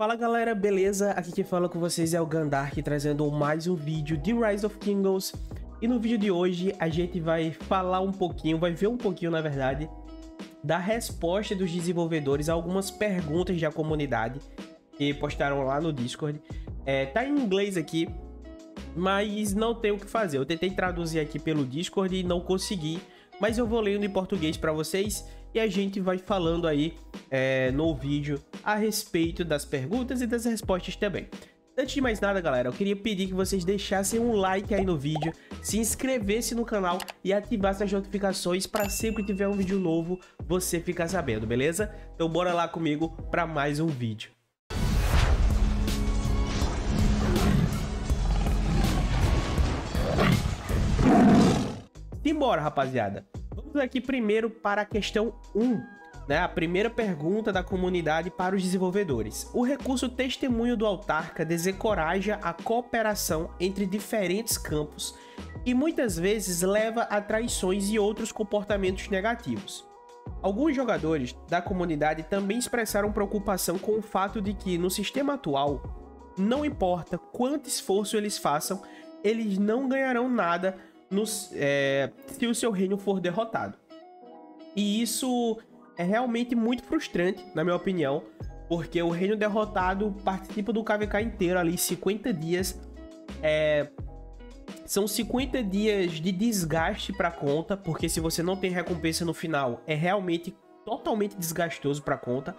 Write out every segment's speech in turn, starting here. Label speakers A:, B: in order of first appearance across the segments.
A: Fala galera, beleza? Aqui quem fala com vocês é o Gandark, trazendo mais um vídeo de Rise of Kingdoms. E no vídeo de hoje a gente vai falar um pouquinho, vai ver um pouquinho na verdade, da resposta dos desenvolvedores a algumas perguntas da comunidade que postaram lá no Discord. Tá em inglês aqui, mas não tem o que fazer. Eu tentei traduzir aqui pelo Discord e não consegui, mas eu vou lendo em português para vocês e a gente vai falando aí no vídeo a respeito das perguntas e das respostas também. Antes de mais nada, galera, eu queria pedir que vocês deixassem um like aí no vídeo, se inscrevessem no canal e ativassem as notificações para sempre que tiver um vídeo novo você ficar sabendo, beleza? Então bora lá comigo para mais um vídeo. Simbora, rapaziada. Vamos aqui primeiro para a questão 1, né? A primeira pergunta da comunidade para os desenvolvedores. O recurso Testemunho do Autarca desencoraja a cooperação entre diferentes campos e muitas vezes leva a traições e outros comportamentos negativos. Alguns jogadores da comunidade também expressaram preocupação com o fato de que, no sistema atual, não importa quanto esforço eles façam, eles não ganharão nada se o seu reino for derrotado. E isso é realmente muito frustrante, na minha opinião, porque o reino derrotado participa do KVK inteiro ali, 50 dias. São 50 dias de desgaste para a conta, porque se você não tem recompensa no final, é realmente totalmente desgastoso para a conta.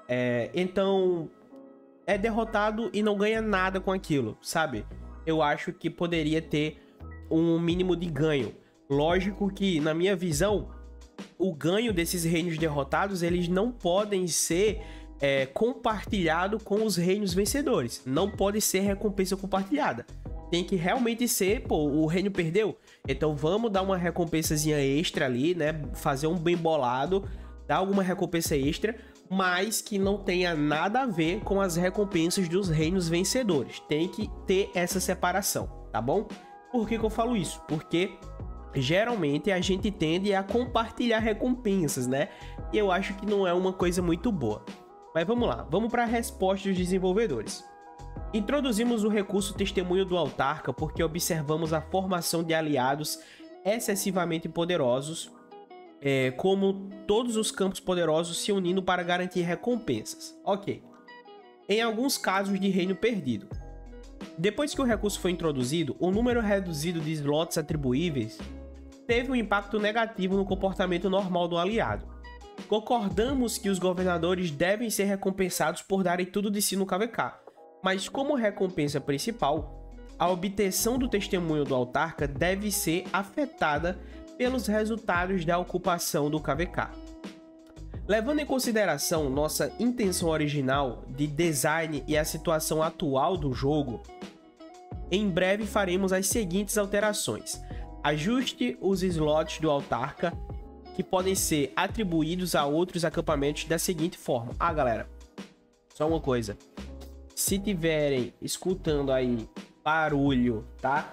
A: Então, é derrotado e não ganha nada com aquilo, sabe? Eu acho que poderia ter um mínimo de ganho. Lógico que, na minha visão, o ganho desses reinos derrotados, eles não podem ser compartilhado com os reinos vencedores. Não pode ser recompensa compartilhada. Tem que realmente ser, pô, o reino perdeu, então vamos dar uma recompensazinha extra ali, né? Fazer um bem bolado, dar alguma recompensa extra, mas que não tenha nada a ver com as recompensas dos reinos vencedores. Tem que ter essa separação, tá bom? Por que eu falo isso? Porque geralmente a gente tende a compartilhar recompensas, né? E eu acho que não é uma coisa muito boa. Mas vamos lá, vamos para a resposta dos desenvolvedores. Introduzimos o recurso Testemunho do Autarca porque observamos a formação de aliados excessivamente poderosos, como todos os campos poderosos se unindo para garantir recompensas. Ok. Em alguns casos de reino perdido. Depois que o recurso foi introduzido, o número reduzido de slots atribuíveis teve um impacto negativo no comportamento normal do aliado. Concordamos que os governadores devem ser recompensados por darem tudo de si no KVK, mas como recompensa principal, a obtenção do testemunho do autarca deve ser afetada pelos resultados da ocupação do KVK. Levando em consideração nossa intenção original de design e a situação atual do jogo, em breve faremos as seguintes alterações. Ajuste os slots do autarca, que podem ser atribuídos a outros acampamentos da seguinte forma. Galera, só uma coisa. Se tiverem escutando aí barulho, tá?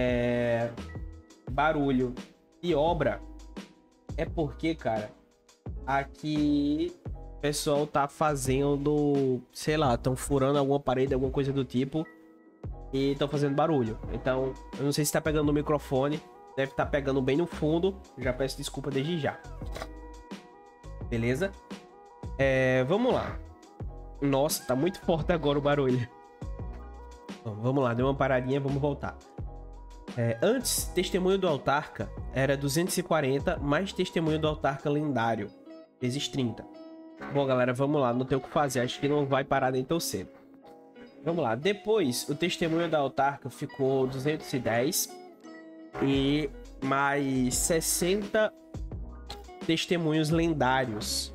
A: Barulho de obra, é porque, cara, aqui o pessoal tá fazendo, sei lá, estão furando alguma parede, alguma coisa do tipo, e estão fazendo barulho. Então, eu não sei se tá pegando no microfone, deve estar pegando bem no fundo, já peço desculpa desde já. Beleza? Vamos lá. Nossa, tá muito forte agora o barulho. Bom, vamos lá, deu uma paradinha, vamos voltar. Antes, Testemunho do Autarca era 240, mais Testemunho do Autarca lendário, vezes 30. Bom, galera, vamos lá, não tem o que fazer, acho que não vai parar nem tão cedo. Vamos lá, depois o Testemunho da Autarca ficou 210 e mais 60 testemunhos lendários.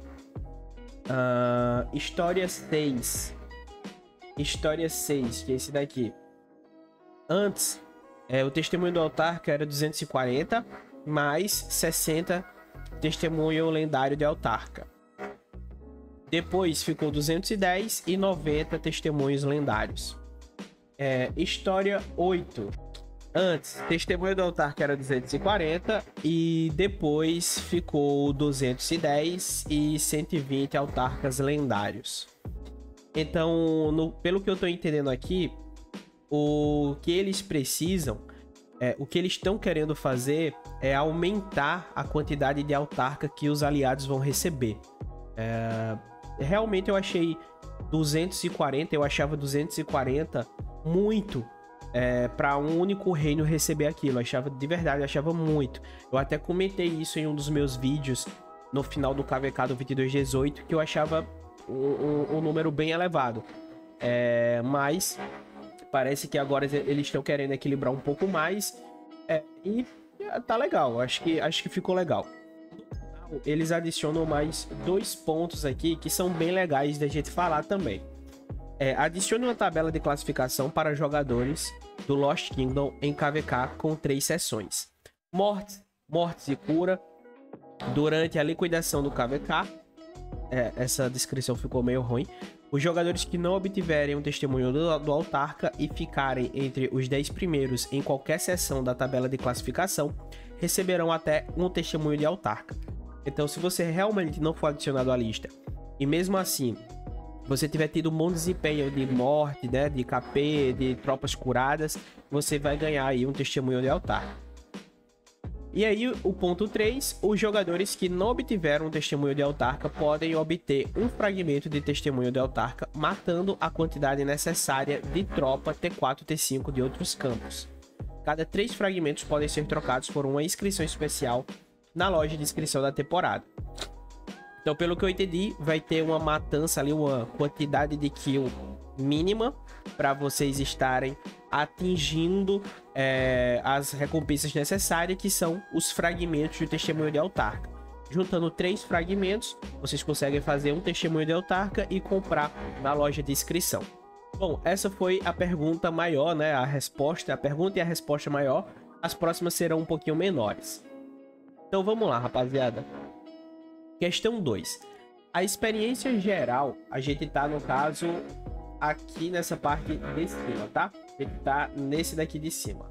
A: História 6. História 6, que é esse daqui. Antes, o Testemunho do Autarca era 240, mais 60 Testemunho lendário de Autarca. Depois ficou 210 e 90 testemunhos lendários. História 8. Antes, Testemunho do Autarca era 240 e depois ficou 210 e 120 autarcas lendários. Então, pelo que eu tô entendendo aqui, o que eles precisam, o que eles estão querendo fazer é aumentar a quantidade de autarca que os aliados vão receber. Realmente eu achei 240, eu achava 240 muito para um único reino receber aquilo. Eu achava, de verdade, eu achava muito. Eu até comentei isso em um dos meus vídeos no final do KVK do 2218, que eu achava um número bem elevado. Mas parece que agora eles estão querendo equilibrar um pouco mais. E tá legal, acho que ficou legal. No final, eles adicionam mais 2 pontos aqui que são bem legais da gente falar também. Adicione uma tabela de classificação para jogadores do Lost Kingdom em KVK com 3 sessões. Mortes e cura durante a liquidação do KVK. Essa descrição ficou meio ruim. Os jogadores que não obtiverem um testemunho do autarca e ficarem entre os 10 primeiros em qualquer seção da tabela de classificação receberão até um testemunho de autarca. Então, se você realmente não for adicionado à lista e mesmo assim você tiver tido um bom desempenho de morte, né, de KP, de tropas curadas, você vai ganhar aí um testemunho de autarca. E aí, o ponto 3, os jogadores que não obtiveram um testemunho de autarca podem obter um fragmento de testemunho de autarca, matando a quantidade necessária de tropa T4 e T5 de outros campos. Cada 3 fragmentos podem ser trocados por uma inscrição especial na loja de inscrição da temporada. Então, pelo que eu entendi, vai ter uma matança ali, uma quantidade de kill mínima para vocês estarem atingindo as recompensas necessárias, que são os fragmentos de testemunho de autarca. Juntando 3 fragmentos, vocês conseguem fazer um testemunho de autarca e comprar na loja de inscrição. Bom, essa foi a pergunta maior, né? A pergunta e a resposta maior. As próximas serão um pouquinho menores. Então vamos lá, rapaziada. Questão 2. A experiência geral, a gente tá, no caso, aqui nessa parte de cima, tá? A gente tá nesse daqui de cima.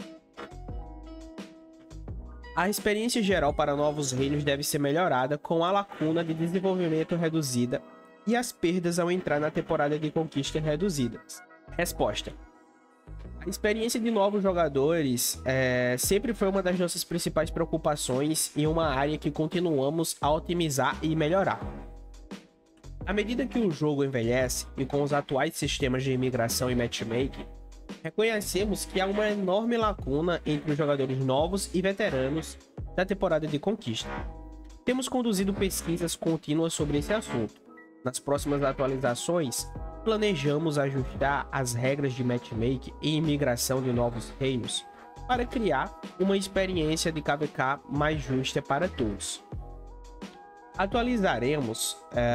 A: A experiência geral para novos reinos deve ser melhorada com a lacuna de desenvolvimento reduzida e as perdas ao entrar na temporada de conquista reduzidas. Resposta. A experiência de novos jogadores sempre foi uma das nossas principais preocupações e uma área que continuamos a otimizar e melhorar. À medida que o jogo envelhece e com os atuais sistemas de imigração e matchmaking, reconhecemos que há uma enorme lacuna entre os jogadores novos e veteranos da temporada de conquista. Temos conduzido pesquisas contínuas sobre esse assunto. Nas próximas atualizações, planejamos ajustar as regras de matchmaking e imigração de novos reinos para criar uma experiência de KVK mais justa para todos. Atualizaremos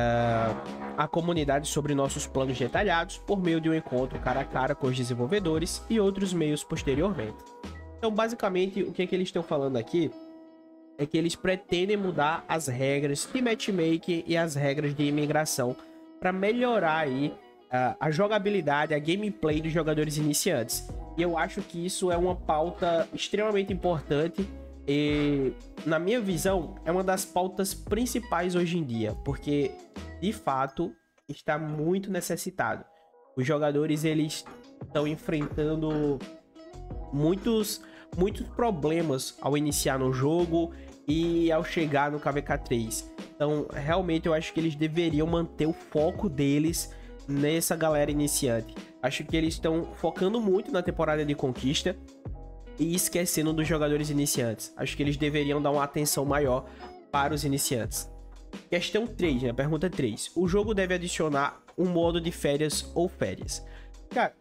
A: a comunidade sobre nossos planos detalhados por meio de um encontro cara a cara com os desenvolvedores e outros meios posteriormente. Então, basicamente, o que eles estão falando aqui é que eles pretendem mudar as regras de matchmaking e as regras de imigração para melhorar aí a jogabilidade, a gameplay dos jogadores iniciantes. E eu acho que isso é uma pauta extremamente importante e, na minha visão, é uma das pautas principais hoje em dia, porque, de fato, está muito necessitado. Os jogadores, eles estão enfrentando muitos problemas ao iniciar no jogo e ao chegar no KVK3. Então, realmente, eu acho que eles deveriam manter o foco deles nessa galera iniciante. Acho que eles estão focando muito na temporada de conquista e esquecendo dos jogadores iniciantes. Acho que eles deveriam dar uma atenção maior para os iniciantes. Questão 3, né? Pergunta 3. O jogo deve adicionar um modo de férias ou férias? Cara,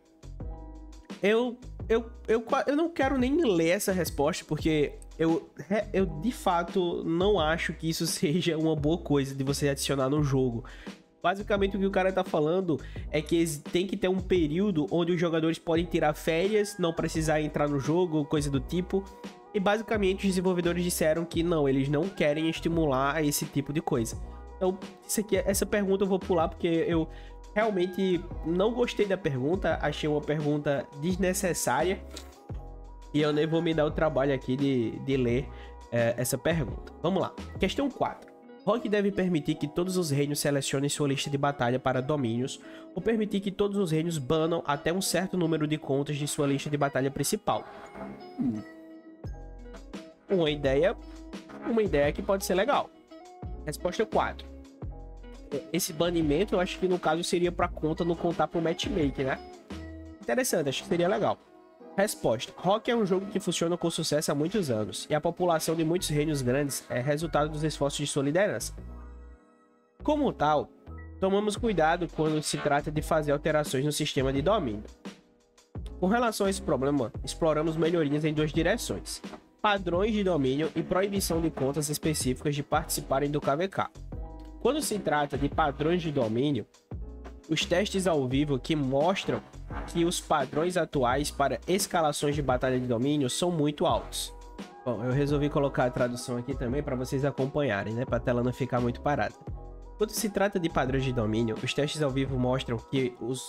A: eu não quero nem ler essa resposta, porque eu de fato não acho que isso seja uma boa coisa de você adicionar no jogo. Basicamente, o que o cara tá falando é que tem que ter um período onde os jogadores podem tirar férias, não precisar entrar no jogo, coisa do tipo. E basicamente os desenvolvedores disseram que não, eles não querem estimular esse tipo de coisa. Então, essa pergunta eu vou pular porque eu realmente não gostei da pergunta, achei uma pergunta desnecessária. E eu nem vou me dar o trabalho aqui de ler essa pergunta. Vamos lá. Questão 4. Rock deve permitir que todos os reinos selecionem sua lista de batalha para domínios, ou permitir que todos os reinos banam até um certo número de contas de sua lista de batalha principal. Uma ideia que pode ser legal. Resposta 4. Esse banimento eu acho que no caso seria para conta não contar pro matchmaking, né? Interessante, acho que seria legal. Resposta. Rock é um jogo que funciona com sucesso há muitos anos, e a população de muitos reinos grandes é resultado dos esforços de sua liderança. Como tal, tomamos cuidado quando se trata de fazer alterações no sistema de domínio. Com relação a esse problema, exploramos melhorias em duas direções: padrões de domínio e proibição de contas específicas de participarem do KVK. Quando se trata de padrões de domínio, os testes ao vivo que mostram que os padrões atuais para escalações de batalha de domínio são muito altos. Bom, eu resolvi colocar a tradução aqui também para vocês acompanharem, né, para a tela não ficar muito parada. Quando se trata de padrões de domínio, os testes ao vivo mostram que os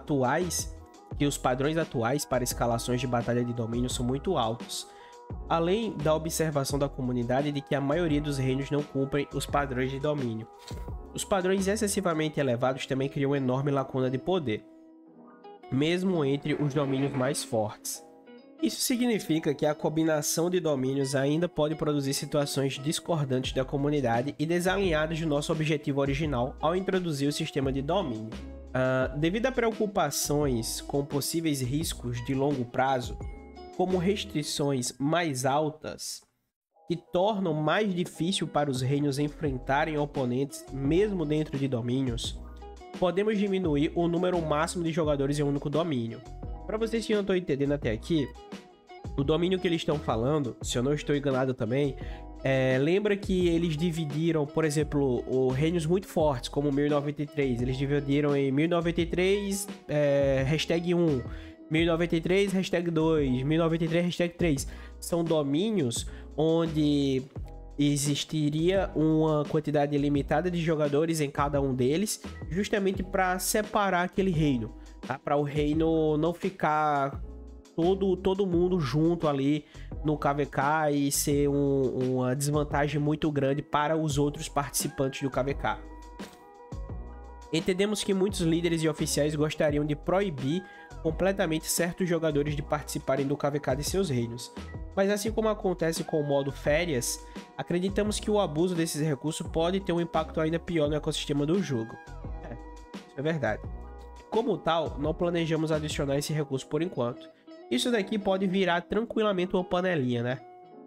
A: padrões atuais para escalações de batalha de domínio são muito altos, além da observação da comunidade de que a maioria dos reinos não cumprem os padrões de domínio. Os padrões excessivamente elevados também criam uma enorme lacuna de poder, mesmo entre os domínios mais fortes. Isso significa que a combinação de domínios ainda pode produzir situações discordantes da comunidade e desalinhadas do nosso objetivo original ao introduzir o sistema de domínio. Devido a preocupações com possíveis riscos de longo prazo, como restrições mais altas que tornam mais difícil para os reinos enfrentarem oponentes mesmo dentro de domínios, podemos diminuir o número máximo de jogadores em um único domínio. Para vocês que não estão entendendo até aqui, o domínio que eles estão falando, se eu não estou enganado também, lembra que eles dividiram, por exemplo, os reinos muito fortes, como 1093, eles dividiram em 1093, hashtag 1, 1093, hashtag 2, 1093, hashtag 3. São domínios onde existiria uma quantidade limitada de jogadores em cada um deles, justamente para separar aquele reino, tá? Para o reino não ficar todo mundo junto ali no KVK e ser uma desvantagem muito grande para os outros participantes do KVK. Entendemos que muitos líderes e oficiais gostariam de proibir completamente certos jogadores de participarem do KVK de seus reinos. Mas assim como acontece com o modo férias, acreditamos que o abuso desses recursos pode ter um impacto ainda pior no ecossistema do jogo. Isso é verdade. Como tal, não planejamos adicionar esse recurso por enquanto. Isso daqui pode virar tranquilamente uma panelinha, né?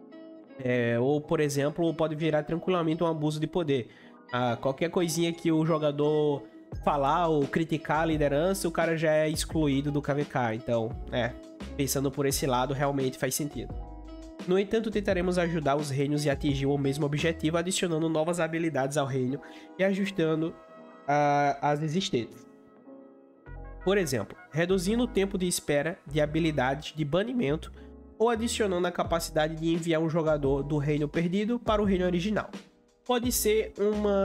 A: Ou, por exemplo, pode virar tranquilamente um abuso de poder. Qualquer coisinha que o jogador falar ou criticar a liderança, o cara já é excluído do KVK. Então, pensando por esse lado, realmente faz sentido. No entanto, tentaremos ajudar os reinos a atingir o mesmo objetivo, adicionando novas habilidades ao reino e ajustando as existentes. Por exemplo, reduzindo o tempo de espera de habilidades de banimento ou adicionando a capacidade de enviar um jogador do reino perdido para o reino original. Pode ser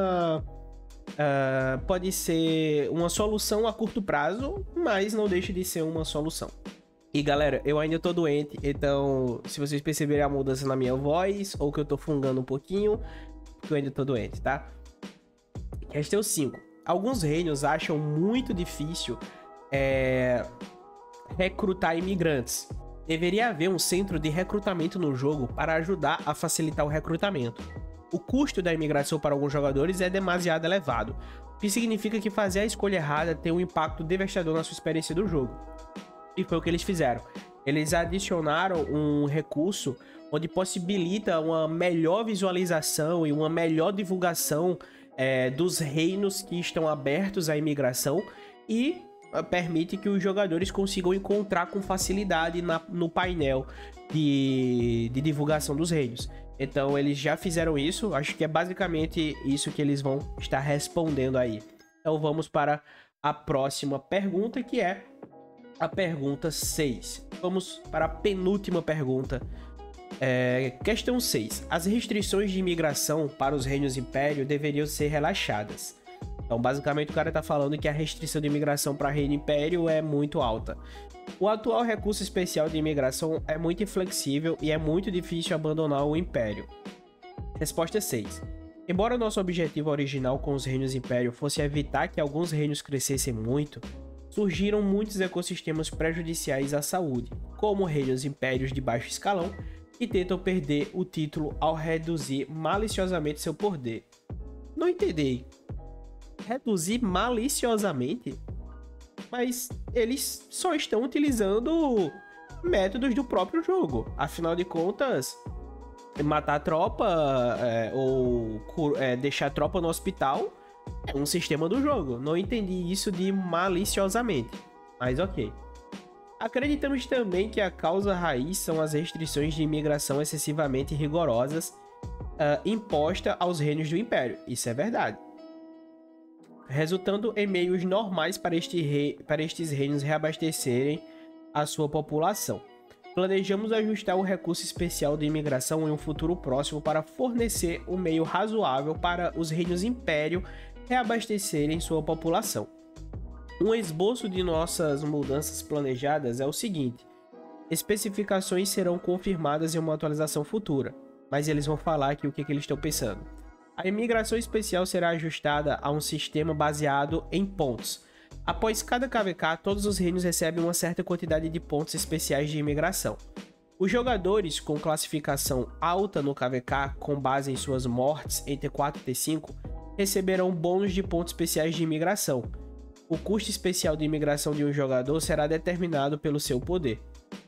A: uma solução a curto prazo, mas não deixa de ser uma solução. E galera, eu ainda tô doente, então se vocês perceberem a mudança na minha voz ou que eu tô fungando um pouquinho, eu ainda tô doente, tá? Questão 5. Alguns reinos acham muito difícil recrutar imigrantes. Deveria haver um centro de recrutamento no jogo para ajudar a facilitar o recrutamento. O custo da imigração para alguns jogadores é demasiado elevado, o que significa que fazer a escolha errada tem um impacto devastador na sua experiência do jogo. E foi o que eles fizeram. Eles adicionaram um recurso onde possibilita uma melhor visualização e uma melhor divulgação dos reinos que estão abertos à imigração e permite que os jogadores consigam encontrar com facilidade no painel de divulgação dos reinos. Então eles já fizeram isso, acho que é basicamente isso que eles vão estar respondendo aí. Então vamos para a próxima pergunta, que é a pergunta 6. Vamos para a penúltima pergunta. Questão 6. As restrições de imigração para os reinos império deveriam ser relaxadas. Então basicamente o cara está falando que a restrição de imigração para reino império é muito alta. O atual recurso especial de imigração é muito inflexível e é muito difícil abandonar o império. Resposta 6. Embora nosso objetivo original com os reinos império fosse evitar que alguns reinos crescessem muito, surgiram muitos ecossistemas prejudiciais à saúde, como reinos impérios de baixo escalão, que tentam perder o título ao reduzir maliciosamente seu poder. Não entendi. Reduzir maliciosamente? Mas eles só estão utilizando métodos do próprio jogo. Afinal de contas, matar a tropa ou deixar a tropa no hospital é um sistema do jogo. Não entendi isso de maliciosamente, mas ok. Acreditamos também que a causa raiz são as restrições de imigração excessivamente rigorosas impostas aos reinos do Império. Isso é verdade. Resultando em meios normais para estes reinos reabastecerem a sua população. Planejamos ajustar o recurso especial de imigração em um futuro próximo para fornecer um meio razoável para os reinos Império reabastecerem sua população. Um esboço de nossas mudanças planejadas é o seguinte: especificações serão confirmadas em uma atualização futura, mas eles vão falar aqui o que eles estão pensando. A imigração especial será ajustada a um sistema baseado em pontos. Após cada KVK, todos os reinos recebem uma certa quantidade de pontos especiais de imigração. Os jogadores com classificação alta no KVK, com base em suas mortes entre T4 e T5, receberão bônus de pontos especiais de imigração. O custo especial de imigração de um jogador será determinado pelo seu poder.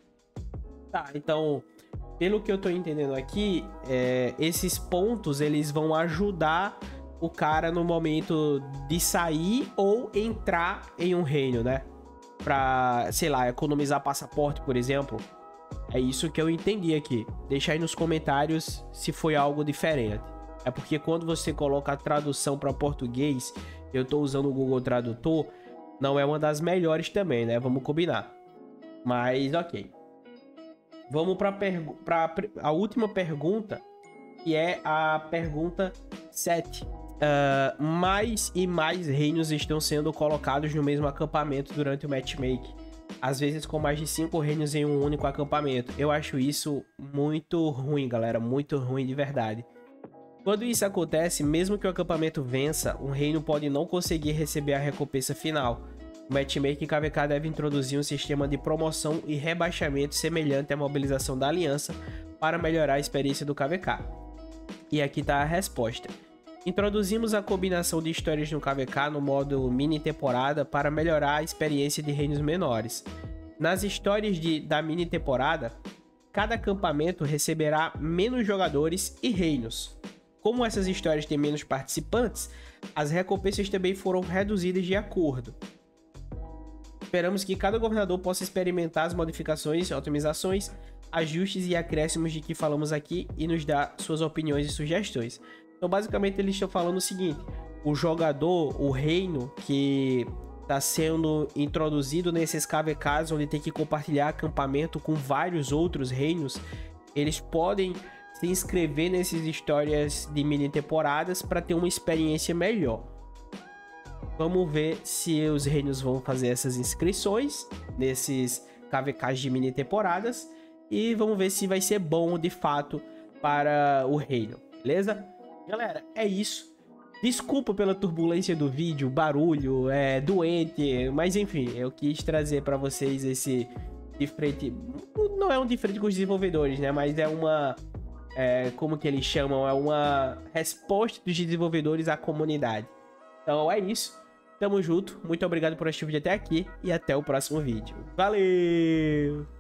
A: Tá, então, pelo que eu tô entendendo aqui, esses pontos eles vão ajudar o cara no momento de sair ou entrar em um reino, né? Pra, sei lá, economizar passaporte, por exemplo. É isso que eu entendi aqui. Deixa aí nos comentários se foi algo diferente. É porque quando você coloca a tradução para português, eu tô usando o Google Tradutor, não é uma das melhores também, né? Vamos combinar. Mas, ok. Vamos para a última pergunta, que é a pergunta 7. Mais e mais reinos estão sendo colocados no mesmo acampamento durante o matchmaking. Às vezes com mais de 5 reinos em um único acampamento. Eu acho isso muito ruim, galera. Muito ruim de verdade. Quando isso acontece, mesmo que o acampamento vença, um reino pode não conseguir receber a recompensa final. O matchmaking KVK deve introduzir um sistema de promoção e rebaixamento semelhante à mobilização da aliança para melhorar a experiência do KVK. E aqui está a resposta. Introduzimos a combinação de histórias no KVK no modo mini temporada para melhorar a experiência de reinos menores. Nas histórias da mini temporada, cada acampamento receberá menos jogadores e reinos. Como essas histórias têm menos participantes, as recompensas também foram reduzidas de acordo. Esperamos que cada governador possa experimentar as modificações, otimizações, ajustes e acréscimos de que falamos aqui e nos dar suas opiniões e sugestões. Então, basicamente, eles estão falando o seguinte: o jogador, o reino que está sendo introduzido nesses KVKs, onde tem que compartilhar acampamento com vários outros reinos, eles podem se inscrever nessas histórias de mini temporadas para ter uma experiência melhor. Vamos ver se os reinos vão fazer essas inscrições nesses KVKs de mini temporadas e vamos ver se vai ser bom de fato para o reino, beleza? Galera, é isso. Desculpa pela turbulência do vídeo, barulho, doente, mas enfim, eu quis trazer para vocês esse diferente. Não é um diferente com os desenvolvedores, né? Mas é uma, como que eles chamam? É uma resposta dos desenvolvedores à comunidade. Então é isso. Tamo junto. Muito obrigado por assistir o vídeo até aqui e até o próximo vídeo. Valeu!